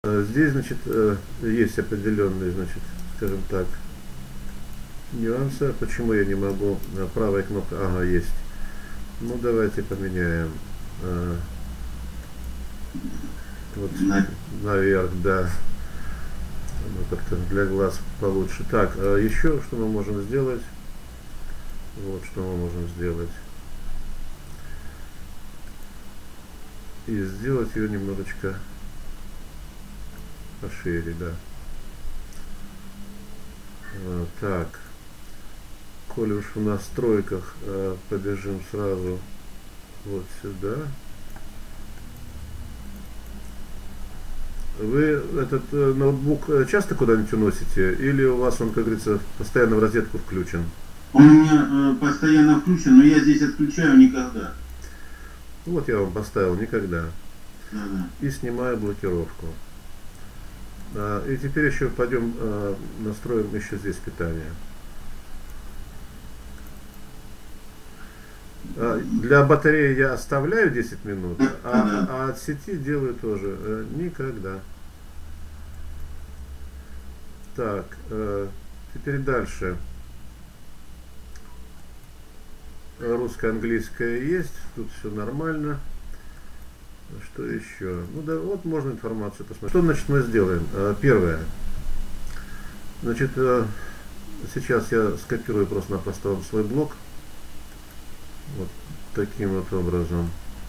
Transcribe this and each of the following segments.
Здесь, значит, есть определенные, значит, скажем так, нюансы. Почему я не могу правой кнопкой? Ага, есть. Ну, давайте поменяем. Вот наверх, да. Ну, как-то для глаз получше. Так, еще что мы можем сделать? Вот что мы можем сделать. И сделать ее немножечко пошире, да. Так, коли уж в настройках, побежим сразу вот сюда. Вы этот ноутбук часто куда-нибудь уносите? Или у вас он, как говорится, постоянно в розетку включен? Он у меня постоянно включен, но я здесь отключаю никогда. Вот я вам поставил никогда. Да-да. И снимаю блокировку. И теперь еще пойдем настроим еще здесь питание. Для батареи я оставляю 10 минут, а от сети делаю тоже никогда. Так, теперь дальше. Русско-английское есть, тут все нормально. Что еще? Ну да, вот можно информацию посмотреть. Что, значит, мы сделаем? Первое. Значит, сейчас я скопирую просто-напросто свой блок. Вот таким вот образом.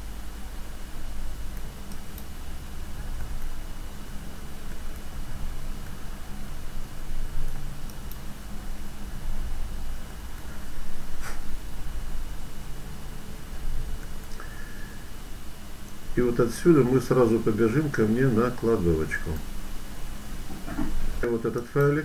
И вот отсюда мы сразу побежим ко мне на кладовочку. Вот этот файлик.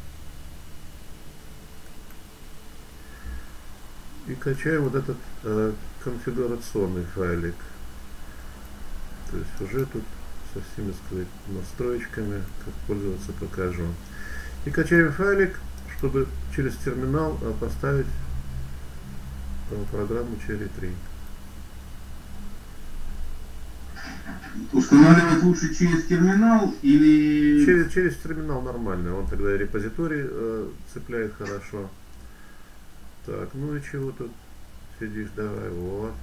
И качаем вот этот конфигурационный файлик. То есть уже тут со всеми, сказать, настроечками, как пользоваться, покажу. И качаем файлик, чтобы через терминал поставить программу Cherry 3. Устанавливать лучше через терминал или... Через терминал нормально, он тогда репозиторий цепляет хорошо. Так, ну и чего тут сидишь, давай, вот.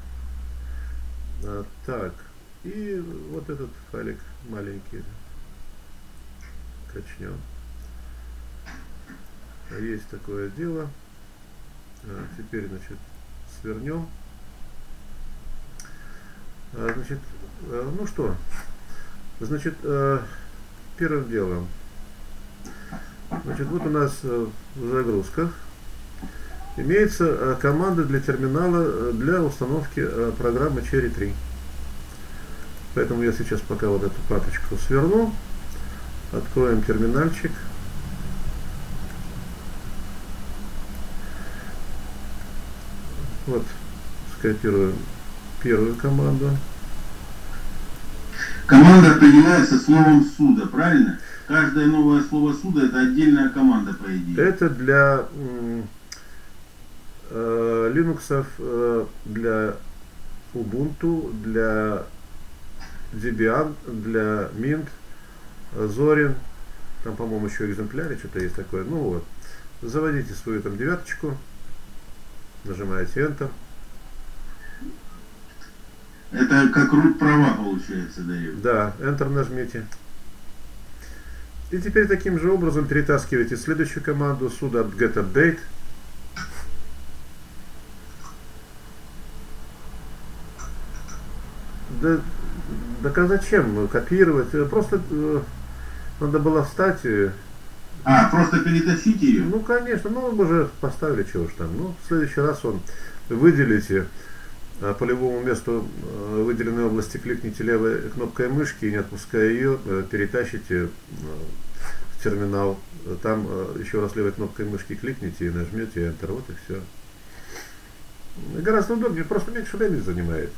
Так, и вот этот файлик маленький качнем. Есть такое дело. Теперь, значит, свернем. Значит, ну что, значит, первым делом, значит, вот у нас в загрузках имеется команда для терминала для установки программы Cherry 3. Поэтому я сейчас пока вот эту папочку сверну, откроем терминальчик. Вот, скопируем первую команду. Команда определяется словом суда, правильно? Каждое новое слово суда — это отдельная команда, по идее. Это для Linux, для Ubuntu, для Debian, для Mint, Zorin, там, по-моему, еще экземпляре что-то есть такое. Ну вот, заводите свою там девяточку, нажимаете Enter. Это как root права, получается, дает. Да, Enter нажмите. И теперь таким же образом перетаскиваете следующую команду sudo get update. Да зачем копировать? Просто надо было встать. Просто перетащить ее? Ну, конечно, ну мы уже поставили, чего уж там. Ну, в следующий раз он выделите по любому месту выделенной области, кликните левой кнопкой мышки и, не отпуская ее, перетащите в терминал. Там еще раз левой кнопкой мышки кликните и нажмете Enter. Вот и все. Гораздо удобнее, просто меньше времени занимает.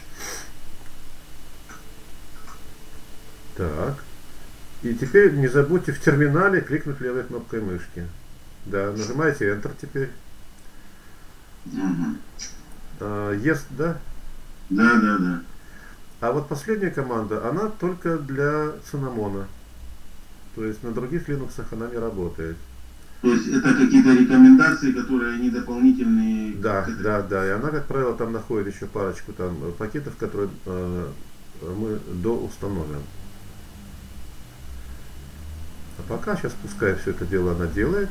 Так. И теперь не забудьте в терминале кликнуть левой кнопкой мышки. Да, нажимаете Enter теперь. Угу. Yes, да? Да. А вот последняя команда, она только для цинамона. То есть на других Linux она не работает. То есть это какие-то рекомендации, которые они дополнительные к Да, этой. да, да. И она, как правило, там находит еще парочку там пакетов, которые мы доустановим. А пока сейчас пускай все это дело она делает.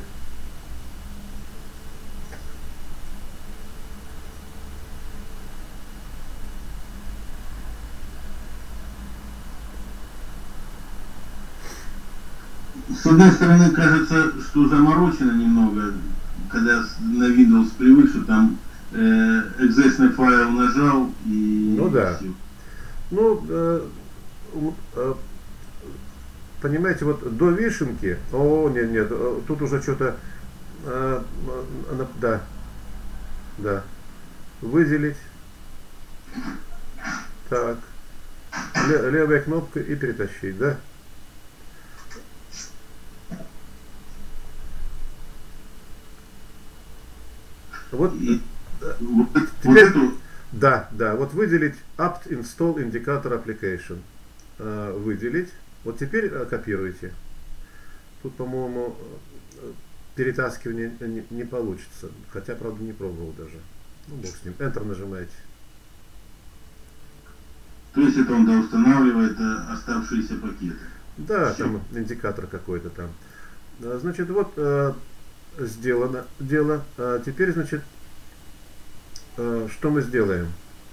С одной стороны, кажется, что заморочено немного, когда на Windows привык, что там экзесный файл нажал Ну и да. все. Ну, понимаете, вот до вишенки, нет, нет, тут уже что-то, да, да, выделить, так, левая кнопка и перетащить, да. Вот И вот теперь, эту, да, да, вот выделить apt install indicator application, выделить, вот теперь копируйте. Тут, по-моему, перетаскивание не получится, хотя, правда, не пробовал даже. Ну, бог с ним. Enter нажимаете. то есть это он доустанавливает оставшиеся пакеты. Да, Всё. там индикатор какой-то там. Значит, вот сделано дело. Теперь, значит, что мы сделаем?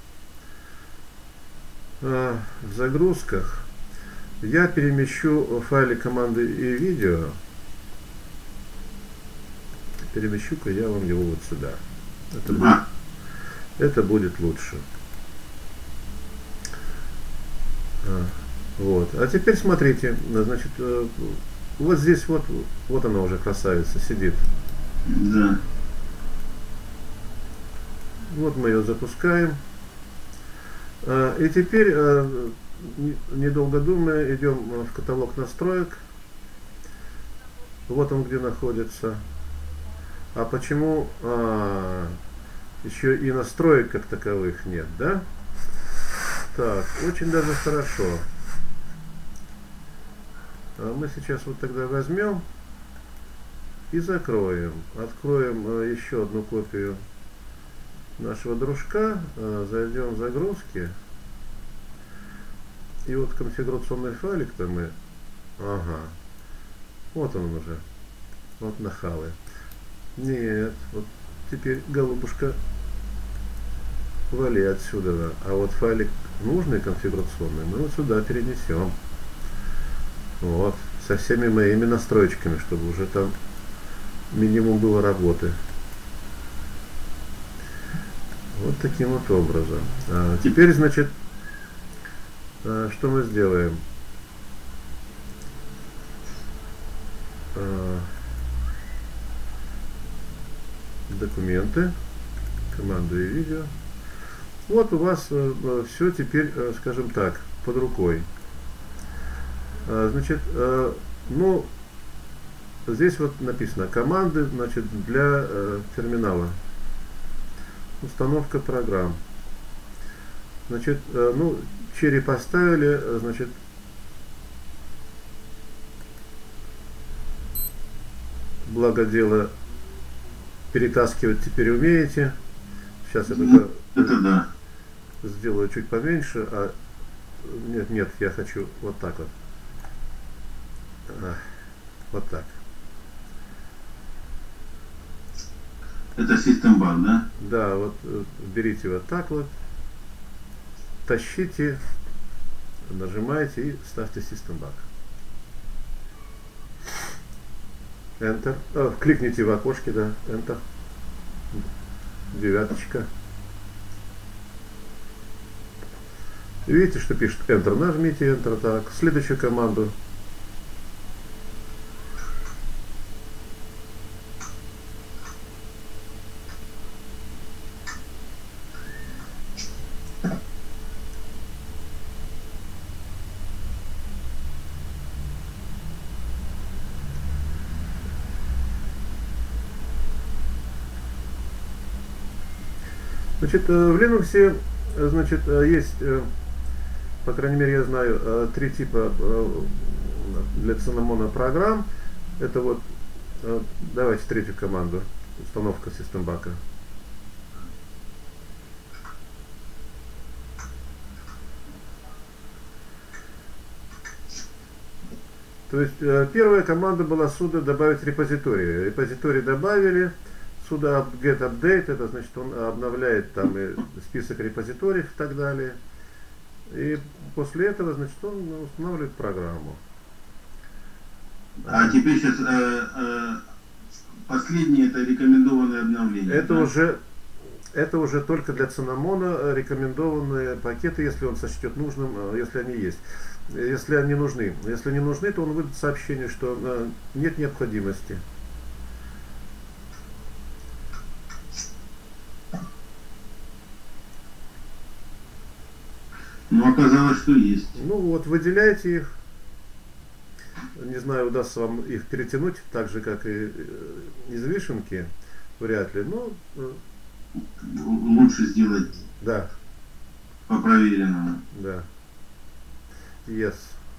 В загрузках я перемещу файлы команды и видео. Перемещу-ка я вам его вот сюда. Это будет лучше. Вот. А теперь смотрите, значит, вот здесь вот она уже красавица сидит. Да. Вот мы ее запускаем. И теперь, недолго думая, идем в каталог настроек. Вот он где находится. А почему еще и настроек как таковых нет, да? Так, очень даже хорошо. Мы сейчас вот тогда возьмем и закроем. Откроем еще одну копию нашего дружка, зайдем в загрузки. И вот конфигурационный файлик-то мы... Ага. Вот он уже. Вот нахалы. Нет, вот теперь, голубушка, вали отсюда. А вот файлик нужный конфигурационный мы вот сюда перенесем. Вот, со всеми моими настроечками, чтобы уже там минимум было работы. Вот таким вот образом. Теперь, значит, что мы сделаем? Документы, команды и видео. Вот у вас все теперь, скажем так, под рукой. Значит, ну, здесь вот написано команды, значит, для терминала. Установка программ. Значит, ну, черри поставили, значит, благо дело перетаскивать теперь умеете. Сейчас я только да. сделаю чуть поменьше, нет, я хочу вот так вот. Вот так. Это System Bug, да? Да, вот берите вот так вот, тащите, нажимаете и ставьте System Bug. Enter. Кликните в окошке, да, Enter. Девяточка. Видите, что пишет Enter. Нажмите Enter. Так, следующую команду. Значит, в Linux, значит, есть по крайней мере, я знаю три типа для Cinnamon программ. Это вот, давайте третью команду, установка Systembug. То есть первая команда была сюда добавить репозиторий. Репозиторий добавили, сюда get update, это значит он обновляет там и список репозиториев и так далее. И после этого, значит, он устанавливает программу. А теперь сейчас последнее это рекомендованное обновление. Это уже только для Cinnamon рекомендованные пакеты, если он сочтет нужным, если они есть. Если они нужны. Если не нужны, то он выдаст сообщение, что нет необходимости. Ну, оказалось, что есть. Ну вот, выделяйте их. Не знаю, удастся вам их перетянуть, так же, как и из вишенки. Вряд ли, но... Лучше сделать Да. по проверенному. Да. Yes.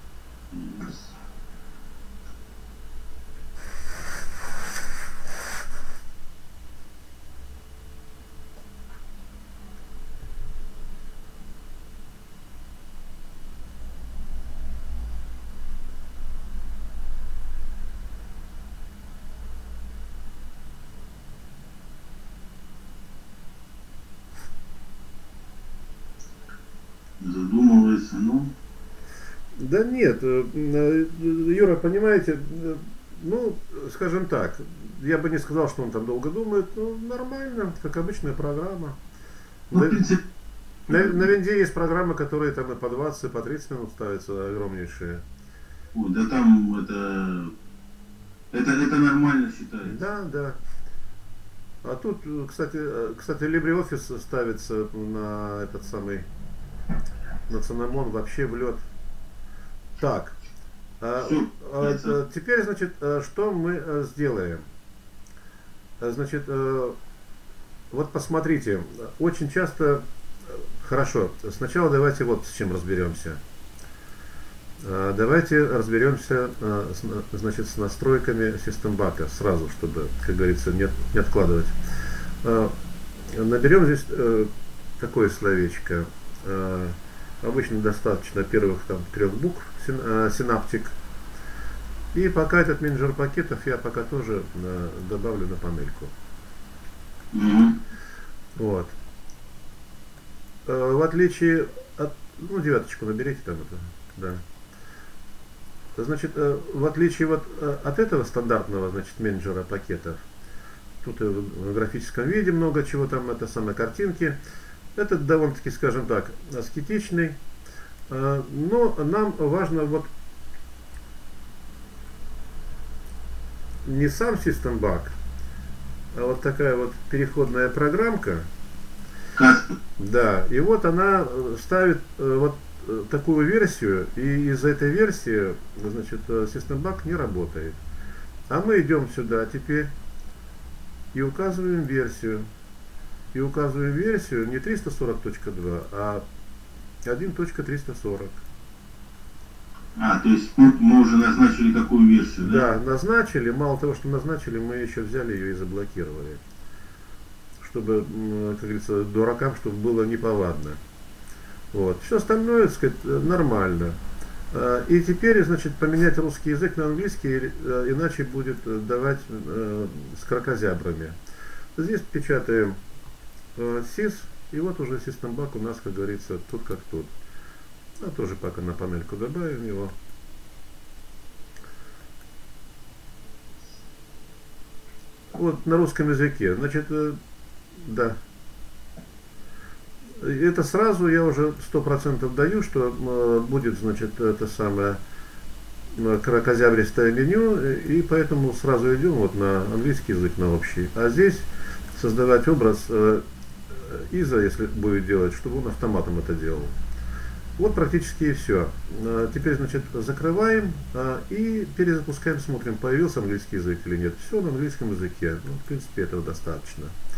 Задумывается, ну. Да нет, Юра, понимаете, ну, скажем так, я бы не сказал, что он там долго думает, ну, нормально, как обычная программа. Ну, в принципе, На винде есть программы, которые там и по 20, и по 30 минут ставятся, огромнейшие. да там это нормально считается. Да, да. А тут, кстати, LibreOffice ставится на этот самый, на Cinnamon вообще в лед. Так, теперь, значит, что мы сделаем? Значит, вот посмотрите, очень часто, хорошо, сначала давайте вот с чем разберемся. Давайте разберемся, значит, с настройками Systembug сразу, чтобы, как говорится, не откладывать. Наберем здесь такое словечко. Обычно достаточно первых там 3 букв Synaptic. И пока этот менеджер пакетов я пока тоже добавлю на панельку. Вот. В отличие от, ну, 9 наберите там это, да. Значит, в отличие вот от этого стандартного, значит, менеджера пакетов, тут и в графическом виде много чего там, это самые картинки. Этот довольно-таки, скажем так, аскетичный, но нам важно вот не сам Systembug, а вот такая вот переходная программка. Да, и вот она ставит вот такую версию, и из-за этой версии, значит, Systembug не работает. А мы идем сюда теперь и указываем версию. И указываем версию не 340.2, а 1.340. То есть мы уже назначили какую версию, да? Да, назначили. Мало того, что назначили, мы еще взяли ее и заблокировали. Чтобы, как говорится, дуракам, чтобы было неповадно. Вот. Все остальное, так сказать, нормально. И теперь, значит, поменять русский язык на английский, иначе будет давать с кракозябрами. Здесь печатаем sys, и вот уже Systembug у нас, как говорится, тут как тут. А тоже пока на панельку добавим его. Вот на русском языке. Значит, да. Это сразу я уже 100% даю, что будет, значит, это самое кракозябристое меню, и поэтому сразу идем вот на английский язык, на общий. А здесь создавать образ ISO, если будет делать, чтобы он автоматом это делал. Вот практически и все. Теперь, значит, закрываем и перезапускаем, смотрим, появился английский язык или нет. Все на английском языке. Ну, в принципе, этого достаточно.